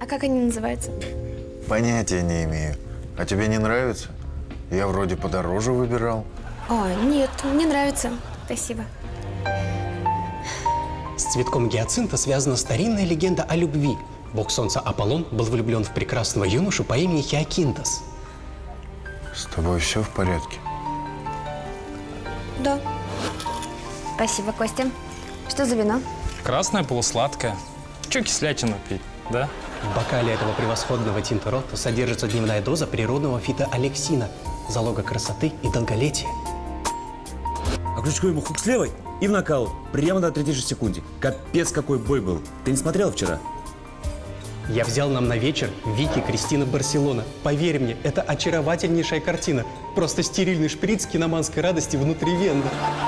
А как они называются? Понятия не имею. А тебе не нравится? Я вроде подороже выбирал. О, нет, мне нравится. Спасибо. С цветком гиацинта связана старинная легенда о любви. Бог солнца Аполлон был влюблен в прекрасного юношу по имени Хиакинтос. С тобой все в порядке? Да. Спасибо, Костя. Что за вино? Красное, полусладкое. Че кислятину пить, да? В бокале этого превосходного тинторотто содержится дневная доза природного фитоалексина, залога красоты и долголетия. А ключевой ему хук с левой и в нокаут. Прямо на 36 секунде. Капец, какой бой был. Ты не смотрел вчера? Я взял нам на вечер Вики Кристина Барселона. Поверь мне, это очаровательнейшая картина. Просто стерильный шприц киноманской радости внутривенно.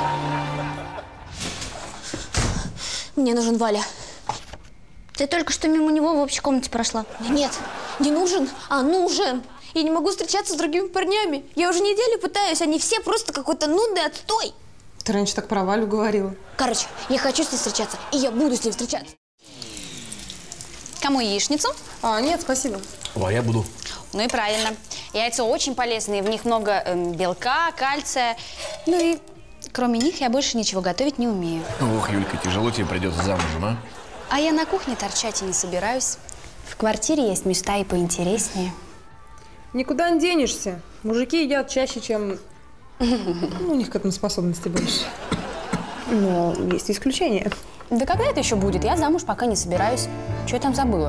Мне нужен Валя. Ты только что мимо него в общей комнате прошла. Нет, не нужен, а нужен. Я не могу встречаться с другими парнями. Я уже неделю пытаюсь, они все просто какой-то нудный отстой. Ты раньше так про Валю говорила. Короче, я хочу с ней встречаться, и я буду с ней встречаться. Кому яичницу? Нет, спасибо. О, я буду. Ну и правильно. Яйца очень полезные, в них много белка, кальция. Ну и кроме них я больше ничего готовить не умею. Ох, Юлька, тяжело тебе придется замужем, а? А я на кухне торчать и не собираюсь. В квартире есть места и поинтереснее. Никуда не денешься. Мужики едят чаще, чем… у них к этому способности больше. Но есть исключения. Да когда это еще будет? Я замуж пока не собираюсь. Что я там забыла?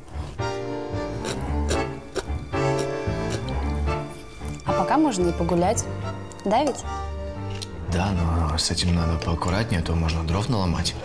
А пока можно и погулять. Да ведь? Да, но с этим надо поаккуратнее, а то можно дров наломать.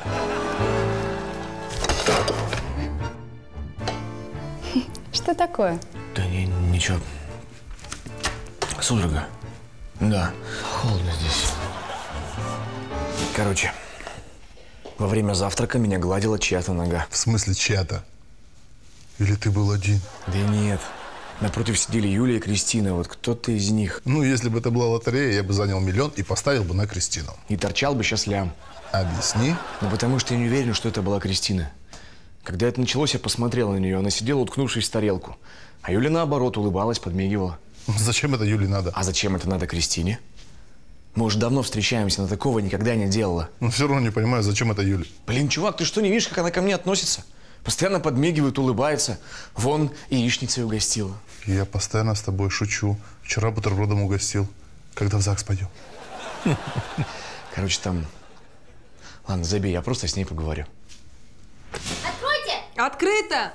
Что такое? Да ничего. Судорога. Да, холодно здесь. Короче, во время завтрака меня гладила чья-то нога. В смысле чья-то? Или ты был один? Да нет. Напротив сидели Юля и Кристина. Вот кто-то из них. Ну, если бы это была лотерея, я бы занял миллион и поставил бы на Кристину. И торчал бы сейчас лям. Объясни. Ну, потому что я не уверен, что это была Кристина. Когда это началось, я посмотрел на нее. Она сидела, уткнувшись в тарелку. А Юля, наоборот, улыбалась, подмигивала. Зачем это Юле надо? А зачем это надо Кристине? Мы уже давно встречаемся, она такого никогда не делала. Ну, все равно не понимаю, зачем это Юле. Блин, чувак, ты что, не видишь, как она ко мне относится? Постоянно подмигивает, улыбается. Вон, яичницей угостила. Я постоянно с тобой шучу. Вчера бутербродом угостил. Когда в ЗАГС пойдем? Короче, там… Ладно, забей, я просто с ней поговорю. Откройте! Открыто!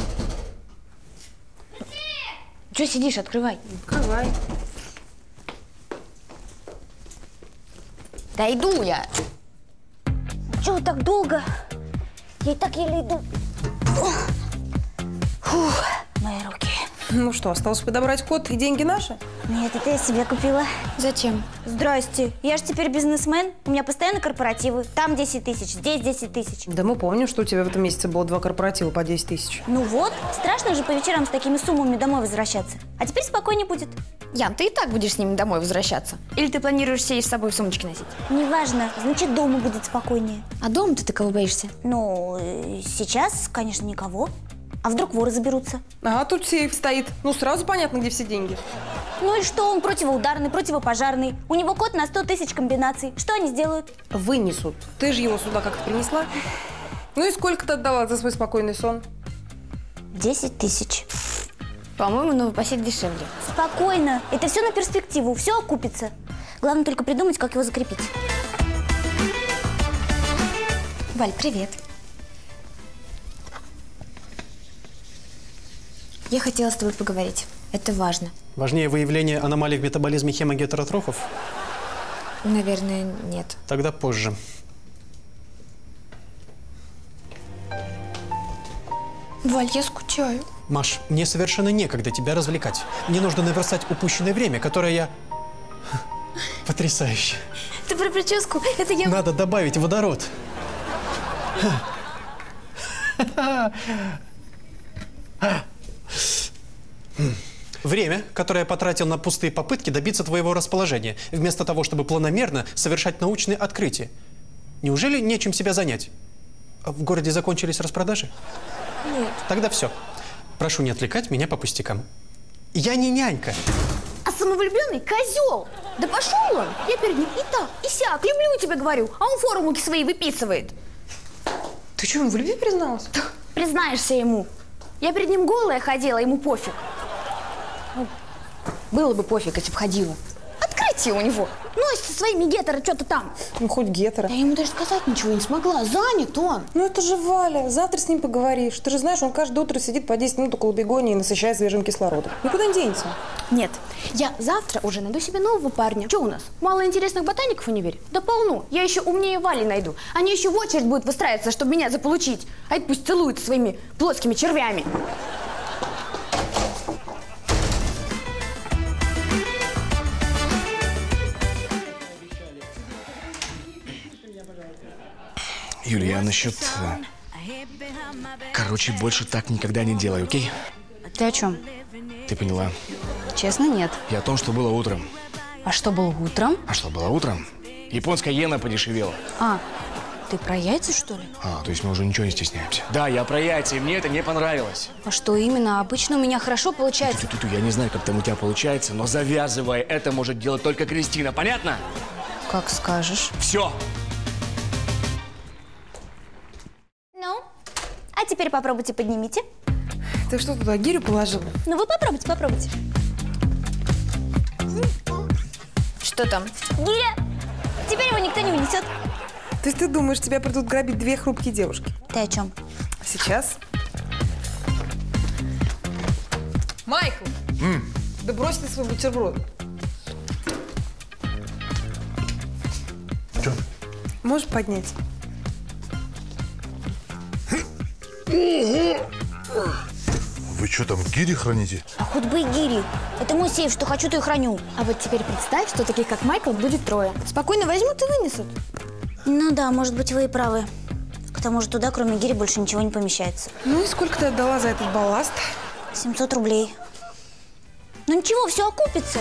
Че сидишь? Открывай. Открывай. Да иду я. Чего так долго? Я и так еле иду. Фух, мои руки. Ну что, осталось подобрать код и деньги наши? Нет, это я себе купила. Зачем? Здрасте, я же теперь бизнесмен. У меня постоянно корпоративы. Там 10 тысяч, здесь 10 тысяч. Да мы помним, что у тебя в этом месяце было 2 корпоратива по 10 тысяч. Ну вот, страшно же по вечерам с такими суммами домой возвращаться. А теперь спокойнее будет. Ян, ты и так будешь с ними домой возвращаться? Или ты планируешь все с собой в сумочке носить? Неважно, значит, дома будет спокойнее. А дома-то ты кого боишься? Ну, сейчас, конечно, никого. А вдруг воры заберутся? А тут сейф стоит. Ну, сразу понятно, где все деньги. Ну и что, он противоударный, противопожарный. У него код на 100 тысяч комбинаций. Что они сделают? Вынесут. Ты же его сюда как-то принесла. Ну и сколько ты отдала за свой спокойный сон? 10 тысяч. По-моему, новопосед дешевле. Спокойно. Это все на перспективу. Все окупится. Главное только придумать, как его закрепить. Валь, привет. Я хотела с тобой поговорить. Это важно. Важнее выявление аномалий в метаболизме хемогетеротрофов? Наверное, нет. Тогда позже. Валь, я скучаю. Маш, мне совершенно некогда тебя развлекать. Мне нужно наверстать упущенное время, которое я… Потрясающе. Ты про прическу? Это я… Надо добавить водород. Время, которое я потратил на пустые попытки добиться твоего расположения, вместо того, чтобы планомерно совершать научные открытия. Неужели нечем себя занять? В городе закончились распродажи? Нет. Тогда все. прошу не отвлекать меня по пустякам. Я не нянька. А самовлюбленный козел. Да пошел он. Я перед ним и так, и сяк. Люблю тебя, говорю. А он формулки свои выписывает. Ты что, ему в любви призналась? Признаешься ему. Я перед ним голая ходила, ему пофиг. Ну, было бы пофиг, если бы ходила. Открытие у него. Носит со своими гетеро что-то там. Ну, хоть гетеро. Я ему даже сказать ничего не смогла. Занят он. Ну, это же Валя. Завтра с ним поговоришь. Ты же знаешь, он каждое утро сидит по 10 минут около бегони и насыщает свежим кислородом. Никуда не денется. Нет, я завтра уже найду себе нового парня. Что у нас? Мало интересных ботаников в универе? Да полно. Я еще умнее Вали найду. Они еще в очередь будут выстраиваться, чтобы меня заполучить. А это пусть целуются своими плоскими червями. Юля, я насчет... Короче, больше так никогда не делай, окей? Ты о чем? Ты поняла? Честно, нет. Я о том, что было утром. А что было утром? А что было утром? Японская иена подешевела. А, ты про яйца, что ли? А, то есть мы уже ничего не стесняемся. Да, я про яйца, и мне это не понравилось. А что именно? Обычно у меня хорошо получается. Я не знаю, как там у тебя получается, но завязывай. Это может делать только Кристина, понятно? Как скажешь. Все. Ну, а теперь попробуйте, поднимите. Ты что туда, гирю положила? Ну, вы попробуйте, попробуйте. Что там? Гиря! Теперь его никто не унесет. То есть ты думаешь, тебя придут грабить две хрупкие девушки? Ты о чем? Сейчас? Майкл! Да брось ты свой бутерброд. Что? Можешь поднять? Вы что там, гири храните? А хоть бы и гири. Это мой сейф, что хочу, то и храню. А вот теперь представь, что таких, как Майкл, будет трое. Спокойно возьмут и вынесут. Ну да, может быть, вы и правы. К тому же туда, кроме гири, больше ничего не помещается. Ну и сколько ты отдала за этот балласт? 700 рублей. Ну ничего, все окупится.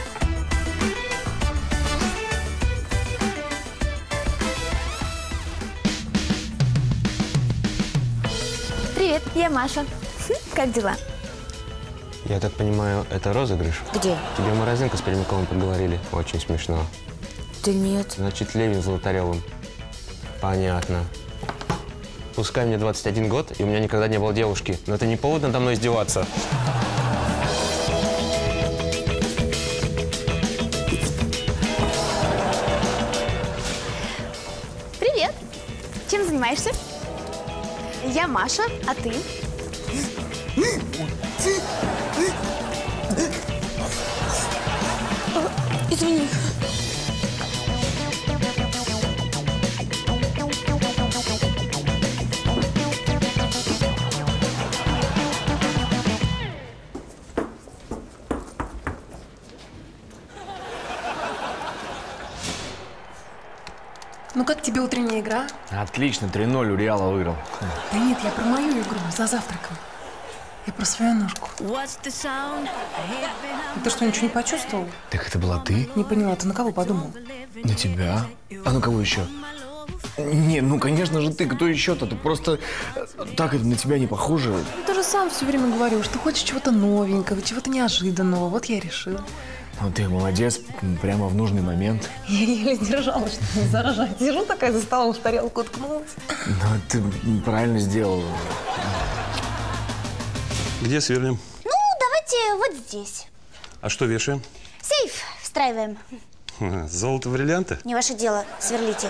Привет, я Маша. Как дела? Я так понимаю, это розыгрыш? Где? Тебе Морозенко с Пермяковым поговорили. Очень смешно. Да нет. Значит, Левин с Золотаревым. Понятно. Пускай мне 21 год, и у меня никогда не было девушки, но это не повод надо мной издеваться. Привет. Чем занимаешься? Я Маша, а ты? Извини. Ну как тебе утренняя игра? Отлично, 3-0 у Реала выиграл. Да нет, я про мою игру, за завтраком. Я про свою ножку. Ты что, ничего не почувствовал? Так это была ты? Не поняла, ты на кого подумал? На тебя? А на кого еще? Не, ну конечно же ты, кто еще-то? Ты просто так это на тебя не похоже. Ты же сам все время говорил, что хочешь чего-то новенького, чего-то неожиданного. Вот я и решила. Ну ты молодец, прямо в нужный момент. Я еле держалась, чтобы не заражать. Сижу такая за столом, в тарелку уткнулась. Ну ты правильно сделал. Где сверлим? Ну, давайте вот здесь. А что вешаем? Сейф встраиваем. Золото, бриллианты? Не ваше дело, сверлите.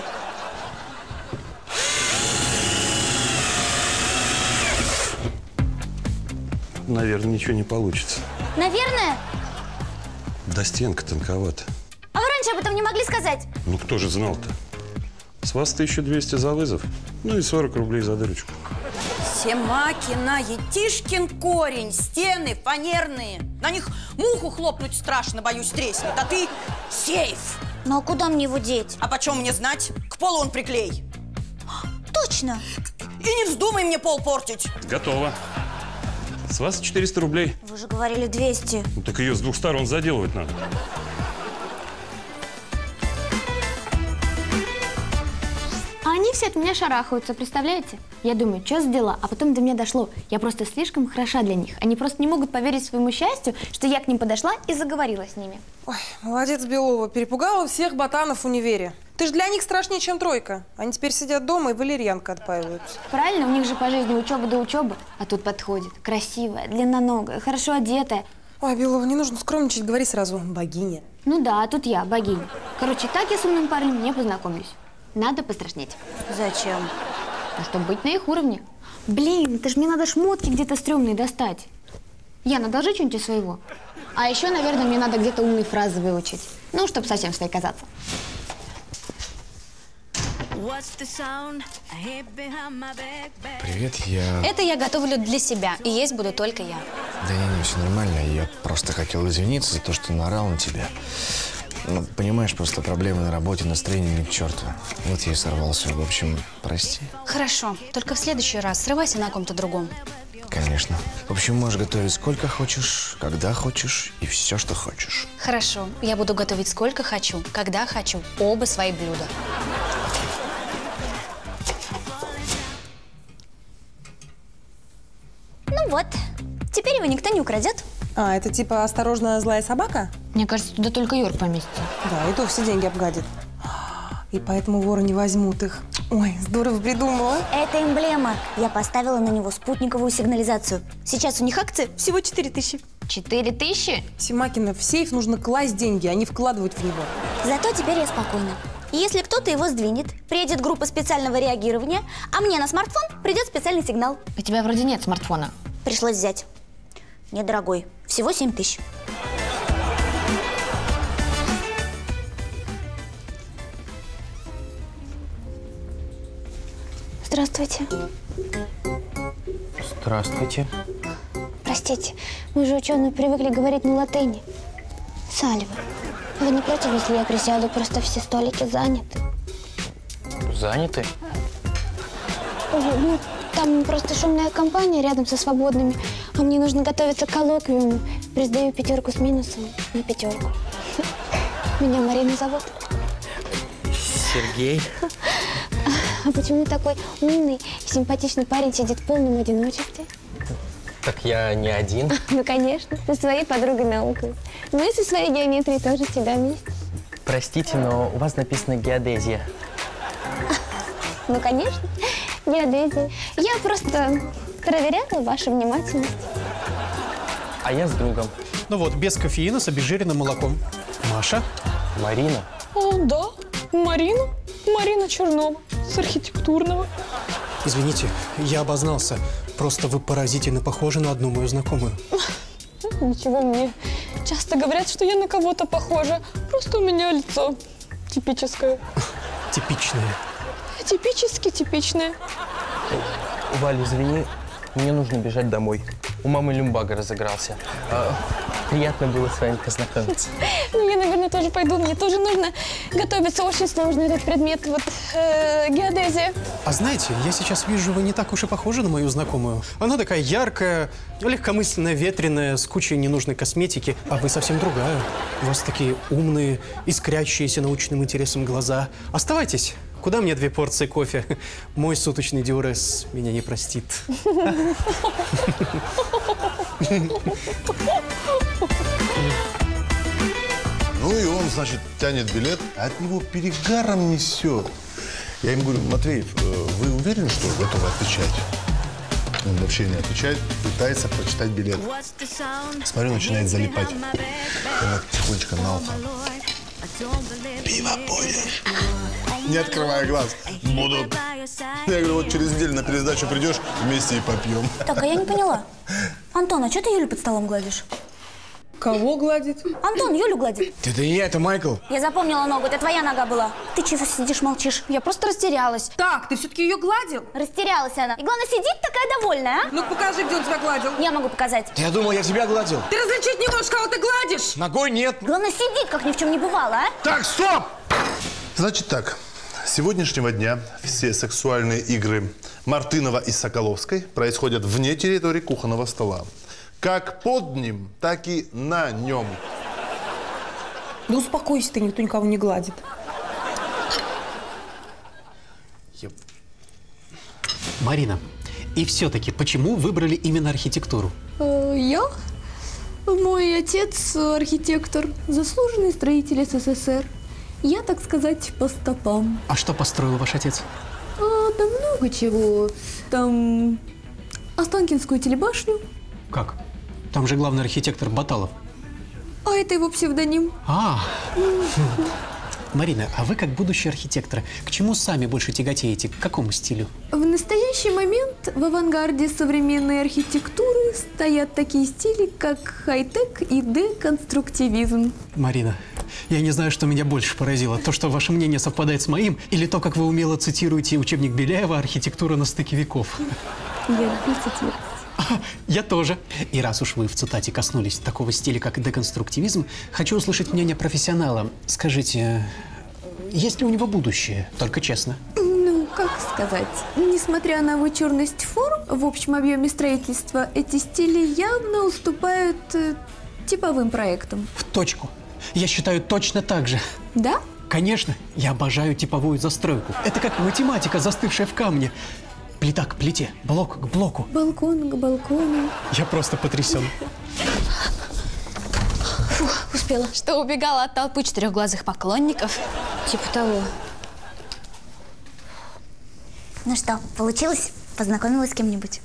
Наверное, ничего не получится. Наверное? Да стенка тонковата. А вы раньше об этом не могли сказать? Ну, кто же знал-то? С вас 1200 за вызов, ну и 40 рублей за дырочку. Семакина, Етишкин корень, стены фанерные. На них муху хлопнуть страшно, боюсь, треснет. А ты сейф. Ну а куда мне его деть? А почем мне знать? К полу он приклей. Точно. И не вздумай мне пол портить. Готово. С вас 400 рублей. Вы же говорили 200. Ну, так ее с двух сторон заделывать надо. А они все от меня шарахаются, представляете? Я думаю, что за дела? А потом до меня дошло. Я просто слишком хороша для них. Они просто не могут поверить своему счастью, что я к ним подошла и заговорила с ними. Ой, молодец, Белова. Перепугала всех ботанов в универе. Ты же для них страшнее, чем тройка. Они теперь сидят дома и валерьянкой отпаиваются. Правильно, у них же по жизни учеба до учебы. А тут подходит. Красивая, длинноногая, хорошо одетая. Ой, Белова, не нужно скромничать, говори сразу. Богиня. Ну да, а тут я, богиня. Короче, так я с умным парнем не познакомлюсь. Надо пострашнеть. Зачем? Ну, чтобы быть на их уровне. Блин, это ж мне надо шмотки где-то стрёмные достать. Яна, одолжи что-нибудь из своего. А еще, наверное, мне надо где-то умные фразы выучить. Ну, чтобы совсем своей казаться. Привет, я... Это я готовлю для себя, и есть буду только я. Да не, все нормально. Я просто хотел извиниться за то, что наорал на тебя. Ну, понимаешь, просто проблемы на работе, настроение ни к черту. Вот я и сорвался. В общем, прости. Хорошо, только в следующий раз срывайся на ком-то другом. Конечно. В общем, можешь готовить сколько хочешь, когда хочешь и все, что хочешь. Хорошо, я буду готовить сколько хочу, когда хочу, оба свои блюда. Ну вот, теперь его никто не украдет. А, это типа осторожная злая собака? Мне кажется, туда только Йорк поместится. Да, и то все деньги обгадит. И поэтому воры не возьмут их. Ой, здорово придумала. Это эмблема. Я поставила на него спутниковую сигнализацию. Сейчас у них акция всего 4000. 4000? Симакина, в сейф нужно класть деньги, а не вкладывать в него. Зато теперь я спокойна. И если кто-то его сдвинет, приедет группа специального реагирования, а мне на смартфон придет специальный сигнал. У тебя вроде нет смартфона. Пришлось взять. Недорогой. Всего 7000. Здравствуйте. Здравствуйте. Простите, мы же ученые привыкли говорить на латыни. Сальвы. Вы не против, если я присяду? Просто все столики заняты. Заняты? Ну, там просто шумная компания рядом со свободными. А мне нужно готовиться к коллоквиуму. Сдаю 5 с минусом на 5. Меня Марина зовут. Сергей. А почему такой умный и симпатичный парень сидит в полном одиночестве? Так я не один. Ну, конечно, со своей подругой наукой. Ну и со своей геометрией тоже всегда вместе. Простите, но у вас написано геодезия. Ну, конечно, геодезия. Я просто проверяла вашу внимательность. А я с другом. Ну вот, без кофеина, с обезжиренным молоком. Маша? Марина. О, да, Марина. Марина Чернова с архитектурного. Извините, я обознался. Просто вы поразительно похожи на одну мою знакомую. Ничего мне. Часто говорят, что я на кого-то похожа. Просто у меня лицо типическое. Типичное. Типически типичное. Валя, извини, мне нужно бежать домой. У мамы люмбага разыгрался. Приятно было с вами познакомиться. Ну, я, наверное, тоже пойду. Мне тоже нужно готовиться. Очень сложный этот предмет. Вот, геодезия. А знаете, я сейчас вижу, вы не так уж и похожи на мою знакомую. Она такая яркая, легкомысленная, ветреная, с кучей ненужной косметики. А вы совсем другая. У вас такие умные, искрящиеся научным интересом глаза. Оставайтесь. Куда мне 2 порции кофе? Мой суточный диурез меня не простит. Ну и он, значит, тянет билет, а от него перегаром несет. Я им говорю: Матвеев, вы уверены, что готовы отвечать? Он вообще не отвечает, пытается прочитать билет. Смотрю, начинает залипать. Я тихонечко на ухо: пиво будешь? Не открывая глаз. Буду. Я говорю: вот через неделю на пересдачу придешь, вместе и попьем. Так, а я не поняла. Антон, а что ты Юлю под столом гладишь? Кого гладит? Антон, Юлю гладит. Это не я, это Майкл. Я запомнила ногу, это твоя нога была. Ты чего сидишь, молчишь? Я просто растерялась. Так, ты все-таки ее гладил? Растерялась она. И главное, сидит такая довольная, а? Ну покажи, где он тебя гладил. Я могу показать. Я думал, я тебя гладил. Ты различить не можешь, кого ты гладишь. Ногой нет. Главное, сидит, как ни в чем не бывало, а? Так, стоп! Значит так, с сегодняшнего дня все сексуальные игры Мартынова и Соколовской происходят вне территории кухонного стола. Как под ним, так и на нем. Да успокойся ты, никто никого не гладит. Марина, и все-таки почему выбрали именно архитектуру? Я? Мой отец архитектор, заслуженный строитель СССР. Я, так сказать, по стопам. А что построил ваш отец? Да много чего. Там Останкинскую телебашню. Как? Там же главный архитектор Баталов. А это его псевдоним. Марина, а вы как будущий архитектор, к чему сами больше тяготеете? К какому стилю? В настоящий момент в авангарде современной архитектуры стоят такие стили, как хай-тек и деконструктивизм. Марина, я не знаю, что меня больше поразило. То, что ваше мнение совпадает с моим, или то, как вы умело цитируете учебник Беляева «Архитектура на стыке веков». Я люблю цитировать. Я тоже. И раз уж вы в цитате коснулись такого стиля, как деконструктивизм, хочу услышать мнение профессионала. Скажите, есть ли у него будущее? Только честно. Ну, как сказать? Несмотря на вычурность форм, в общем объеме строительства эти стили явно уступают типовым проектам. В точку. Я считаю точно так же. Да? Конечно. Я обожаю типовую застройку. Это как математика, застывшая в камне. Плита к плите, блок к блоку. Балкон к балкону. Я просто потрясен. Фух, успела. Что, убегала от толпы четырехглазых поклонников? Типа того. Ну что, получилось? Познакомилась с кем-нибудь?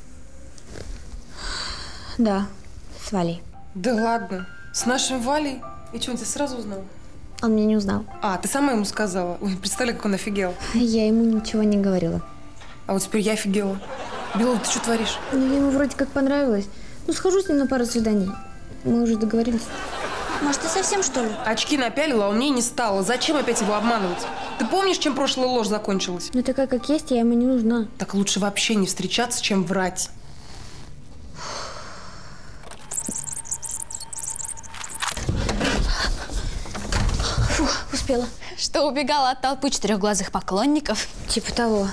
Да, с Валей. Да ладно. С нашим Валей? И что, он тебя сразу узнал? Он меня не узнал. А, ты сама ему сказала. Ой, представляю, как он офигел. Я ему ничего не говорила. А вот теперь я офигела. Белова, ты что творишь? Ну, я ему вроде как понравилась. Ну, схожу с ним на пару свиданий. Мы уже договорились. Может, ты совсем, что ли? Очки напялила, а умнее не стало. Зачем опять его обманывать? Ты помнишь, чем прошлая ложь закончилась? Ну, такая, как есть, я ему не нужна. Так лучше вообще не встречаться, чем врать. Фух, успела. Что, убегала от толпы четырехглазых поклонников? Типа того.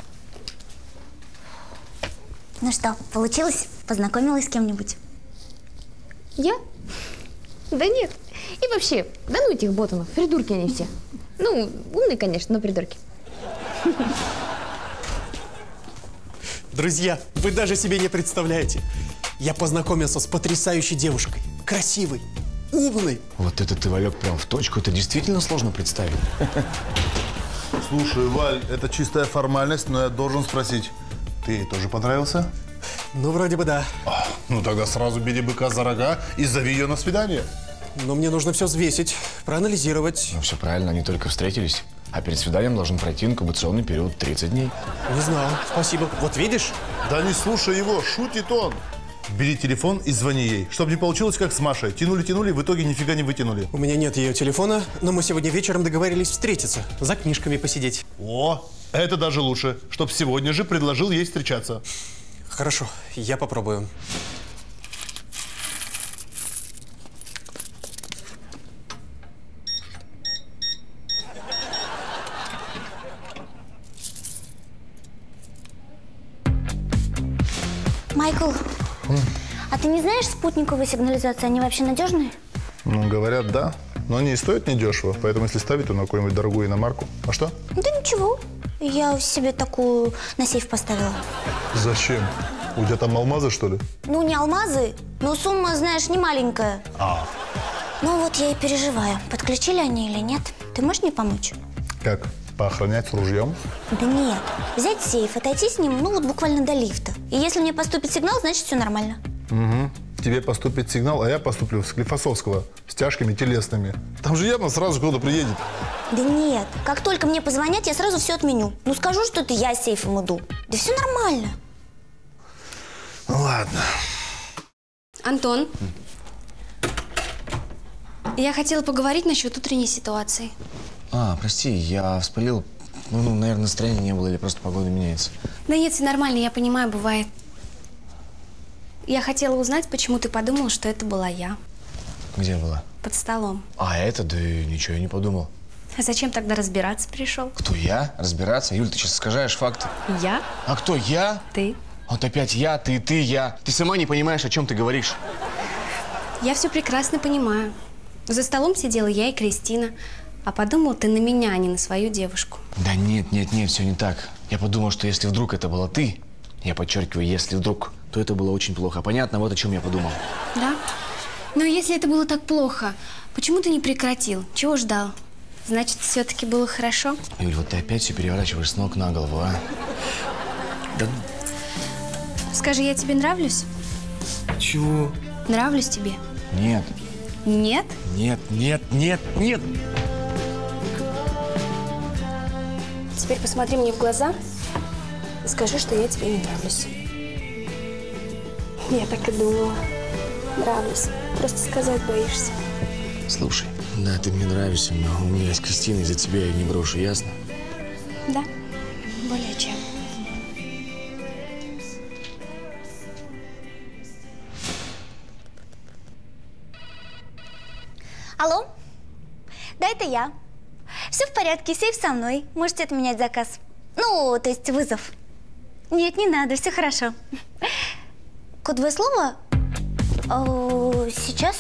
Ну что, получилось? Познакомилась с кем-нибудь? Я? Да нет. И вообще, да ну этих ботанов, придурки они все. Ну, умные, конечно, но придурки. Друзья, вы даже себе не представляете. Я познакомился с потрясающей девушкой. Красивой, умной. Вот это ты, Валек, прям в точку. Это действительно сложно представить. Слушай, Валь, это чистая формальность, но я должен спросить. Ты ей тоже понравился? Ну, вроде бы да. Ну, тогда сразу бери быка за рога и зови ее на свидание. Но мне нужно все взвесить, проанализировать. Ну, все правильно, они только встретились. А перед свиданием должен пройти инкубационный период 30 дней. Не знал, спасибо. Вот видишь? Да не слушай его, шутит он. Бери телефон и звони ей, чтобы не получилось, как с Машей. Тянули, в итоге нифига не вытянули. У меня нет ее телефона, но мы сегодня вечером договорились встретиться, за книжками посидеть. О, это даже лучше, чтоб сегодня же предложил ей встречаться. Хорошо, я попробую. Майкл, а ты не знаешь, спутниковые сигнализации, они вообще надежные? Ну, говорят, да. Но они и стоят недешево, поэтому если ставить, то на какую-нибудь дорогую иномарку. А что? Да ничего. Я себе такую на сейф поставила. Зачем? У тебя там алмазы, что ли? Ну, не алмазы, но сумма, знаешь, не маленькая. Ну вот я и переживаю, подключили они или нет. Ты можешь мне помочь? Как? Поохранять с ружьем? Да нет. Взять сейф, отойти с ним, ну вот буквально до лифта. И если мне поступит сигнал, значит все нормально. Угу. Тебе поступит сигнал, а я поступлю в Склифосовского с тяжкими телесными. Там же явно сразу кто-то приедет. Да нет. Как только мне позвонят, я сразу все отменю. Ну скажу, что это я сейфом иду. Да все нормально. Ну ладно. Антон, я хотела поговорить насчет утренней ситуации. Прости, я вспылил. Ну, наверное, настроения не было или просто погода меняется. Да нет, все нормально, я понимаю, бывает. Я хотела узнать, почему ты подумал, что это была я. Где была? Под столом. Это? Да ничего я не подумал. А зачем тогда разбираться пришел? Кто, я? Разбираться? Юль, ты сейчас искажаешь факты. Я? А кто, я? Ты. Вот опять я, ты, я. Ты сама не понимаешь, о чем ты говоришь. Я все прекрасно понимаю. За столом сидела я и Кристина. А подумал ты на меня, а не на свою девушку. Да нет, все не так. Я подумал, что если вдруг это была ты, Я подчеркиваю, если вдруг, то это было очень плохо. Понятно, вот о чем я подумал. Да? Но если это было так плохо, почему ты не прекратил? Чего ждал? Значит, все-таки было хорошо? Юль, вот ты опять все переворачиваешь с ног на голову, а? Да... Скажи, я тебе нравлюсь? Чего? Нравлюсь тебе? Нет. Нет? Нет, нет, нет, нет. Теперь посмотри мне в глаза и скажи, что я тебе не нравлюсь. Я так и думала. Нравлюсь. Просто сказать боишься. Слушай, да, ты мне нравишься, но у меня с Кристиной, из-за тебя я не брошу, ясно? Да, более чем. Алло? Да, это я. Все в порядке, сейф со мной. Можете отменять заказ. Ну, то есть вызов. Нет, не надо, все хорошо. Кодовое слово? Сейчас.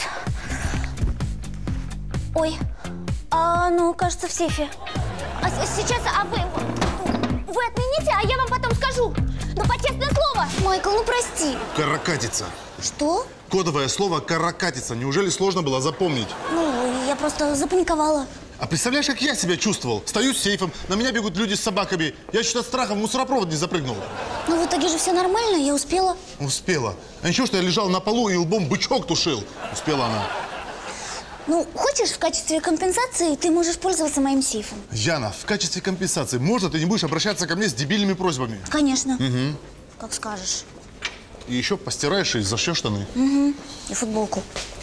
Ой, ну, кажется, в сейфе. Сейчас, вы отмените, а я вам потом скажу. Ну, по честное слово. Майкл, ну прости. Каракатица. Что? Кодовое слово «каракатица». Неужели сложно было запомнить? Ну, я просто запаниковала. А представляешь, как я себя чувствовал? Стою с сейфом, на меня бегут люди с собаками. Я чуть от страха в мусоропровод не запрыгнул. Ну, в итоге же все нормально, я успела. Успела. А ничего, что я лежал на полу и лбом бычок тушил. Успела она. Ну, хочешь, в качестве компенсации ты можешь пользоваться моим сейфом? Яна, в качестве компенсации можно ты не будешь обращаться ко мне с дебильными просьбами? Конечно. Угу. Как скажешь. И еще постираешь и зашьешь штаны. Угу. И футболку.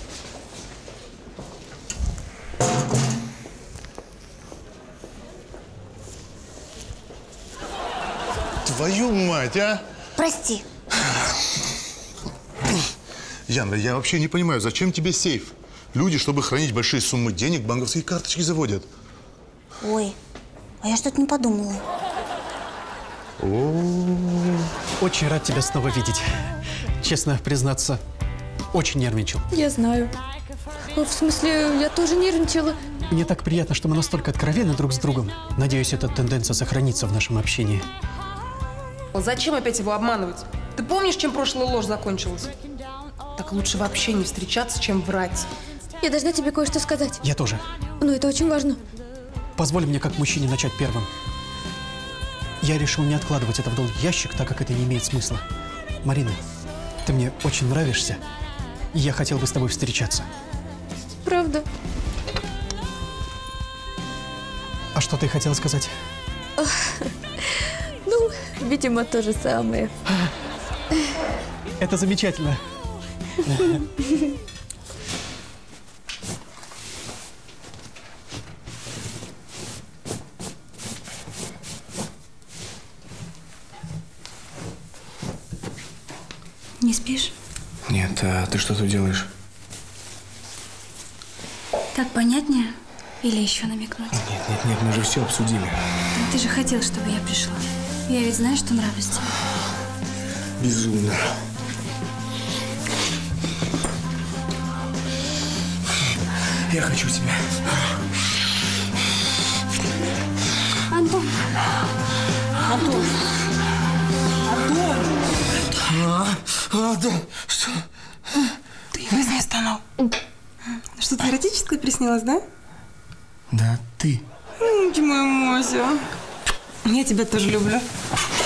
Твою мать, а! Прости. Яна, я вообще не понимаю, зачем тебе сейф? Люди, чтобы хранить большие суммы денег, банковские карточки заводят. Ой, а я что-то не подумала. Очень рад тебя снова видеть. Честно признаться, очень нервничал. Я знаю. В смысле, я тоже нервничала. Мне так приятно, что мы настолько откровенны друг с другом. Надеюсь, эта тенденция сохранится в нашем общении. Зачем опять его обманывать? Ты помнишь, чем прошлая ложь закончилась? Так лучше вообще не встречаться, чем врать. Я должна тебе кое-что сказать. Я тоже. Но это очень важно. Позволь мне как мужчине начать первым. Я решил не откладывать это в долгий ящик, так как это не имеет смысла. Марина, ты мне очень нравишься, и я хотел бы с тобой встречаться. Правда? А что ты хотела сказать? Ну, видимо, то же самое. Это замечательно. Не спишь? Нет, а ты что тут делаешь? Так понятнее? Или еще намекнуть? Нет, мы же все обсудили. Ты же хотел, чтобы я пришла. Я ведь знаю, что нравлюсь тебе. Безумно. Я хочу тебя. Антон! Антон! Антон! Да, что? Ты его из места стонал. Что-то эротическое приснилось, да? Да, ты. Ты моя Мося. Я тебя тоже люблю.